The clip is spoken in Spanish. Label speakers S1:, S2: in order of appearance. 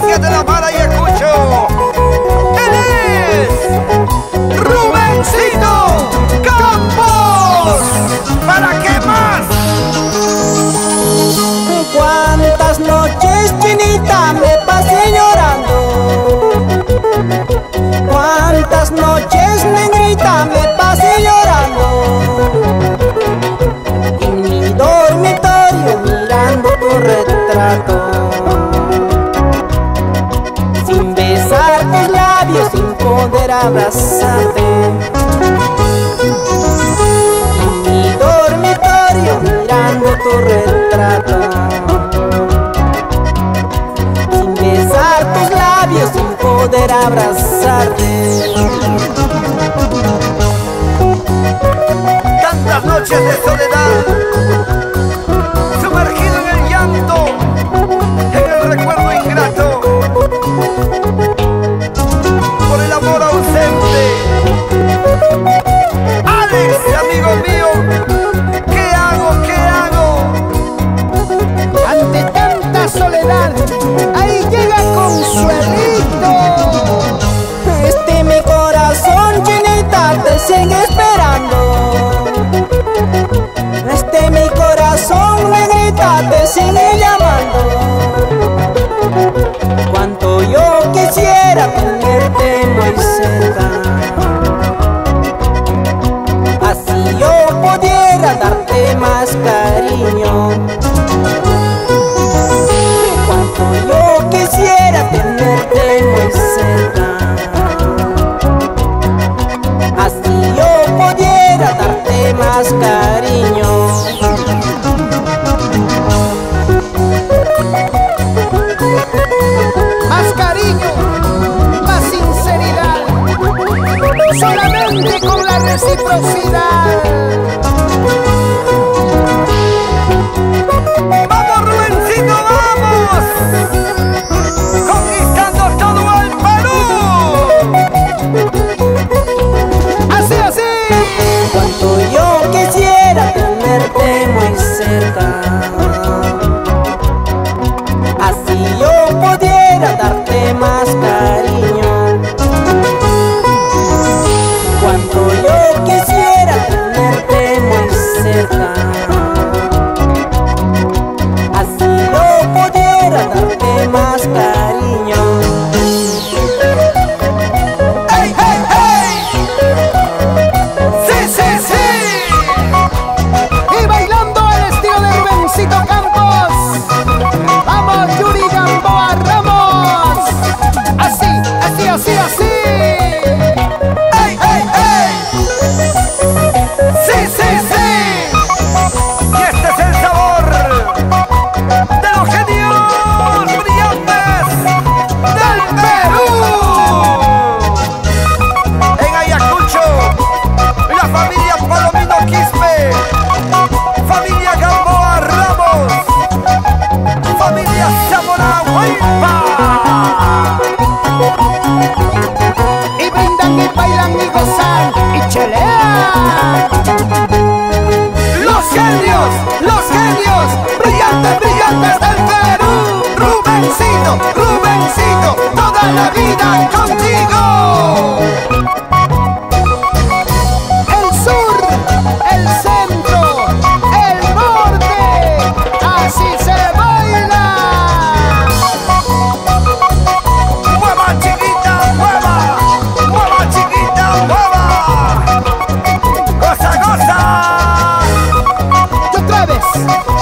S1: que te la para y escucho. Él es Rubencito Campos. ¿Para qué más?
S2: Cuántas noches, chinita, me pasé llorando. Cuántas noches, negrita, me pasé llorando. En mi dormitorio mirando tu retrato, sin besar tus labios, sin poder abrazarte. En mi dormitorio mirando tu retrato, sin besar tus labios, sin poder abrazarte.
S1: Tantas noches de soledad, sumergido en el llanto, en el recuerdo ingrato, por el amor ausente. Alex, amigo mío, ¿qué hago? ¿Qué hago?
S3: Ante tanta soledad, ahí llega Consuelito.
S2: Mi corazón, chinita, te sigue esperando. Mi corazón, negrita, te sigue llamando. Cuánto yo quisiera tenerte muy cerca, así yo pudiera darte más cariño. Cuánto yo quisiera tenerte muy cerca, así yo pudiera darte más cariño.
S3: Más cariño, más sinceridad, solamente con la reciprocidad.
S1: ¡Vamos, Rubencito, vamos! ¡Conquistando todo el Perú!
S3: Así, así.
S2: Cuánto yo quisiera tenerte muy cerca, así yo pudiera darte más cariño. Cuánto yo quisiera tenerte muy cerca, así yo pudiera darte más cariño.
S1: ¡Hey, hey, hey! ¡Sí, sí, sí!
S3: Y bailando al estilo de Rubencito Campos. Vamos, Yuri Gamboa Ramos. Así, así, así, así.
S1: ¡Hey, hey, hey! ¡Sí, sí, sí! Y este es el sabor de los genios brillantes del Perú. En Ayacucho, la familia Palomino Quispe, familia Gamboa Ramos, familia Zamora Huaypa.
S3: Y brindan y bailan y gozan y chelean.
S1: Los genios brillantes, brillantes del Perú. Rubencito, Rubencito, toda la vida contigo.
S3: El sur, el centro, el norte, así se baila.
S1: Mueva, chiquita, mueva. Mueva, chiquita, mueva. Goza, goza.
S3: Y otra vez.